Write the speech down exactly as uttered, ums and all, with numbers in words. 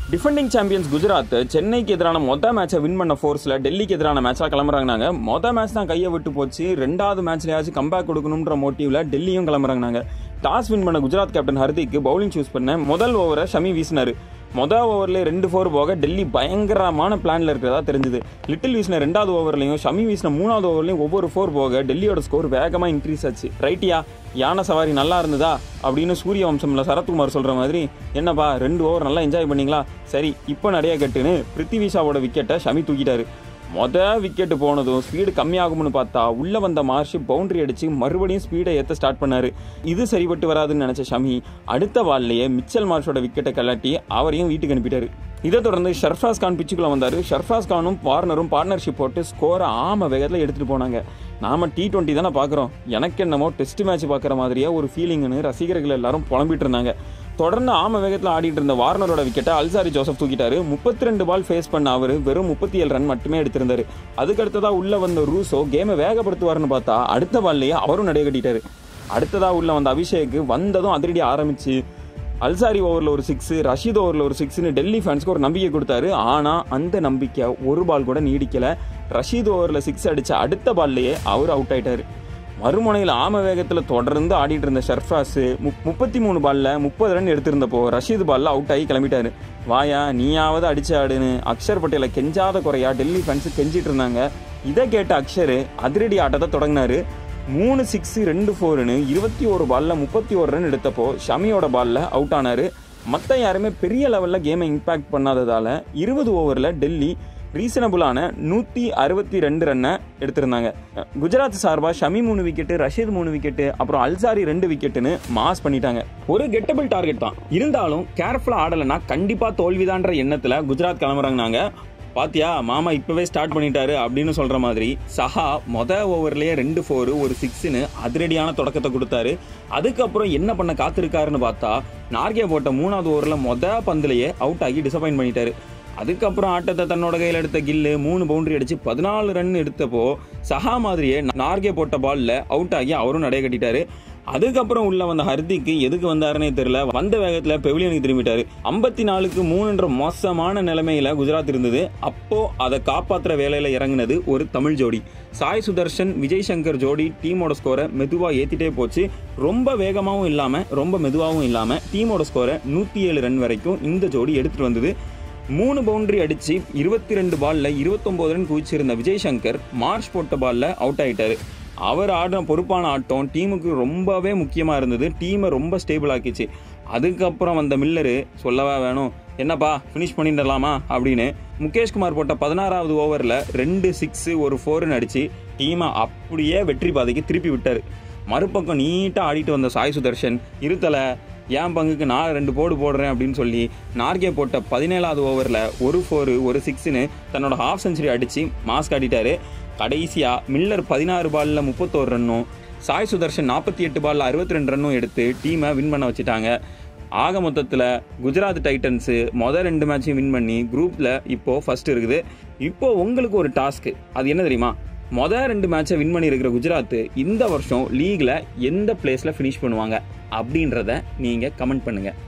Defending champions Gujarat சென்னைக்கு எதிரான மொத மேட்சை வின் பண்ண ஃபோர்ஸில் டெல்லிக்கு எதிரான மேட்சாக கிளம்புறாங்க. மொதல் மேட்ச் தான் கையை விட்டு போச்சு. ரெண்டாவது மேட்ச்லயாச்சும் கம்பேக் கொடுக்கணுன்ற மோட்டிவ்ல டெல்லியும் கிளம்புறாங்க. டாஸ் வின் பண்ண Gujarat captain Hardik bowling choose பண்ண முதல் ஓவரை ஷமி வீசினார். மொதல் ஓவர்லேயே ரெண்டு ஃபோர் போக டெல்லி பயங்கரமான பிளானில் இருக்கிறதா தெரிஞ்சுது. லிட்டில் வீசின ரெண்டாவது ஓவர்லையும் ஷமி வீசின மூணாவது ஓவர்லையும் ஒவ்வொரு ஃபோர் போக டெல்லியோட ஸ்கோர் வேகமாக இன்க்ரீஸ் ஆச்சு. ரைட்டியா, யானை சவாரி நல்லா இருந்ததா அப்படின்னு சூரிய வம்சம்ல சரத்குமார் சொல்கிற மாதிரி, என்னப்பா ரெண்டு ஓவர் நல்லா என்ஜாய் பண்ணிங்களா, சரி இப்போ நிறைய கட்டுன்னு பிருத்திவி ஷாவோட விக்கெட்டை ஷமி தூக்கிட்டாரு. மொதல் விக்கெட்டு போனதும் ஸ்பீடு கம்மியாகும்னு பார்த்தா உள்ளே வந்த மார்ஷ் பவுண்டரி அடித்து மறுபடியும் ஸ்பீடை ஏற்ற ஸ்டார்ட் பண்ணார். இது சரிபட்டு வராதுன்னு நினச்ச ஷமி அடுத்த பால்லையே மிச்சல் மார்ஷோட விக்கெட்டை கலாட்டி அவரையும் வீட்டுக்கு அனுப்பிட்டாரு. இதை தொடர்ந்து ஷர்ஃப்ராஸ் கான் பிச்சுக்குள்ளே வந்தார். ஷர்ஃப்ராஸ் கானும் வார்னரும் பார்ட்னர்ஷிப் போட்டு ஸ்கோரை ஆம வேகத்தில் எடுத்துகிட்டு போனாங்க. நாம் டி டுவெண்ட்டி தானே பார்க்குறோம், எனக்கு என்னமோ டெஸ்ட் மேட்ச் பார்க்குற மாதிரியே ஒரு ஃபீலிங்னு ரசிகர்கள் எல்லாரும் புலம்பிட்டு இருந்தாங்க. தொடர்ந்து ஆம வேகத்தில் ஆடிட்டு இருந்த வார்னரோட விக்கெட்டை அல்சாரி ஜோசப் தூக்கிட்டாரு. முப்பத்தி ரெண்டு பால் ஃபேஸ் பண்ண அவர் வெறும் முப்பத்தி ஏழு ரன் மட்டுமே எடுத்திருந்தாரு. அதுக்கடுத்ததா உள்ள வந்த ரூசோ கேமை வேகப்படுத்துவார்னு பார்த்தா அடுத்த பால்லையே அவரும் நடைய கட்டிட்டாரு. அடுத்ததா உள்ள வந்த அபிஷேக் வந்ததும் அதிரடி ஆரம்பிச்சு அல்சாரி ஓவரில் ஒரு சிக்ஸு, ரஷீத் ஓவரில் ஒரு சிக்ஸ்னு டெல்லி ஃபேன்ஸ்க்கு ஒரு நம்பிக்கை கொடுத்தாரு. ஆனால் அந்த நம்பிக்கை ஒரு பால் கூட நீடிக்கலை. ரஷீத் ஓவரில் சிக்ஸ் அடித்த அடுத்த பால்லையே அவர் அவுட் ஆயிட்டாரு. மறுமுனையில் ஆம வேகத்தில் தொடர்ந்து ஆடிட்டு இருந்த ஷர்ஃப்ராஸ் முப்பத்தி மூணு பாலில் முப்பது ரன் எடுத்திருந்தப்போ ரஷீத் பாலில் அவுட் ஆகி கிளம்பிட்டாரு. வாயா நீயாவது அடிச்சு ஆடுன்னு அக்ஷர் பட்டேலை கெஞ்சாத குறையா டெல்லி ஃபேன்ஸு கெஞ்சிட்டு இருந்தாங்க. இதை கேட்ட அக்ஷர் அதிரடி ஆட்டத்தை தொடங்கினாரு. மூணு சிக்ஸு ரெண்டு ஃபோருன்னு இருபத்தி ஒரு பாலில் முப்பத்தி ஒரு ரன் எடுத்தப்போ ஷமியோட பாலில் அவுட் ஆனார். மற்ற யாருமே பெரிய லெவலில் கேமை இம்பேக்ட் பண்ணாததால் இருபது ஓவரில் டெல்லி ரீசனபுளான நூற்றி அறுபத்தி ரெண்டு ரன்னை எடுத்திருந்தாங்க. குஜராத் சார்பாக ஷமி மூணு விக்கெட்டு, ரஷீத் மூணு விக்கெட்டு, அப்புறம் அல்சாரி ரெண்டு விக்கெட்டுன்னு மாஸ் பண்ணிட்டாங்க. ஒரு கெட்டபிள் டார்கெட் தான் இருந்தாலும் கேர்ஃபுல்லாக ஆடலைன்னா கண்டிப்பாக தோல்விதான்ற எண்ணத்தில் குஜராத் கிளம்புறாங்க. பாத்தியா மாமா இப்பவே ஸ்டார்ட் பண்ணிட்டாரு அப்படின்னு சொல்ற மாதிரி சஹா மொதல் ஓவர்லயே ரெண்டு ஃபோரு ஒரு சிக்ஸ்னு அதிரடியான தொடக்கத்தை கொடுத்தாரு. அதுக்கப்புறம் என்ன பண்ண காத்திருக்காருன்னு பார்த்தா நார்கே போட்ட மூணாவது ஓவரில் மொதல் பந்துலையே அவுட் ஆகி டிசப்பாயின்ட் பண்ணிட்டாரு. அதுக்கப்புறம் ஆட்டத்தை தன்னோட கையில் எடுத்த கில்லு மூணு பவுண்டரி அடிச்சு பதினாலு ரன் எடுத்தப்போ சஹா மாதிரியே நார்கே போட்ட பாலில் அவுட் ஆகி அவரும் நடைய கட்டிட்டாரு. அதுக்கப்புறம் உள்ள வந்த ஹர்திக்கு எதுக்கு வந்தாருன்னே தெரியல, வந்த வேகத்தில் பெவிலியனுக்கு திரும்பிட்டாரு. ஐம்பத்தி நாலுக்கு மூணுன்ற மோசமான நிலைமையில குஜராத் இருந்தது. அப்போ அதை காப்பாற்றுற வேலையில இறங்குனது ஒரு தமிழ் ஜோடி. சாய் சுதர்ஷன் விஜய் சங்கர் ஜோடி டீமோட ஸ்கோரை மெதுவாக ஏற்றிட்டே போச்சு. ரொம்ப வேகமாகவும் இல்லாமல் ரொம்ப மெதுவாகவும் இல்லாமல் டீமோட ஸ்கோரை நூற்றி ஏழு ரன் வரைக்கும் இந்த ஜோடி எடுத்துகிட்டு வந்தது. மூணு பவுண்டரி அடித்து இருபத்தி ரெண்டு பாலில் இருபத்தொம்போது ரன் குவிச்சிருந்த விஜய் சங்கர் மார்ச் போட்ட பாலில் அவுட் ஆகிட்டார். அவர் ஆடின பொறுப்பான ஆட்டம் டீமுக்கு ரொம்பவே முக்கியமாக இருந்தது. டீமை ரொம்ப ஸ்டேபிள் ஆக்கிச்சு. அதுக்கப்புறம் வந்த மில்லரு சொல்லவா வேணும், என்னப்பா ஃபினிஷ் பண்ணிடலாமா அப்படின்னு முகேஷ்குமார் போட்ட பதினாறாவது ஓவரில் ரெண்டு சிக்ஸு ஒரு ஃபோருன்னு அடித்து டீமை அப்படியே வெற்றி பாதைக்கு திருப்பி விட்டார். மறுபக்கம் நீட்டாக ஆடிட்டு வந்த சாய் சுதர்ஷன் இருத்தலை என் பங்குக்கு நான் ரெண்டு போடு போடுறேன் அப்படின்னு சொல்லி நார்கே போட்ட பதினேழாவது ஓவரில் ஒரு ஃபோரு ஒரு சிக்ஸுன்னு தன்னோட ஹாஃப் செஞ்சுரி அடித்து மாஸ் காட்டிட்டாரு. கடைசியாக மில்லர் பதினாறு பாலில் முப்பத்தோரு ரன்னும் சாய் சுதர்ஷன் நாற்பத்தி எட்டு பாலில் அறுபத்தி ரெண்டு ரன்னும் எடுத்து டீமை வின் பண்ண வச்சுட்டாங்க. ஆக மொத்தத்தில் குஜராத் டைட்டன்ஸு மொதல் ரெண்டு மேட்சையும் வின் பண்ணி குரூப்பில் இப்போது ஃபஸ்ட் இருக்குது. இப்போது உங்களுக்கு ஒரு டாஸ்க்கு, அது என்ன தெரியுமா? மொதல் ரெண்டு மேட்சை வின் பண்ணி இருக்கிற குஜராத் இந்த வருஷம் லீகில் எந்த பிளேஸில் ஃபினிஷ் பண்ணுவாங்க அப்படின்றத நீங்கள் கமெண்ட் பண்ணுங்கள்.